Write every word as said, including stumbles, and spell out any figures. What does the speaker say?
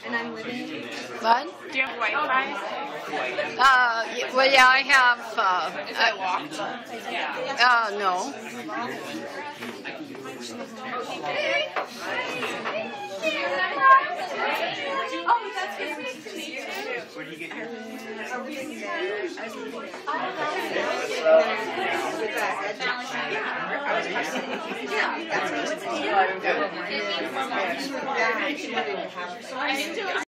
And I'm living. What? Do you have Wi-Fi? Uh, y- well, yeah, I have. Uh, Is it locked? uh, no. Oh, that's good. Where do you get your? Are we in there? I was living there. Yeah, that's what I was thinking.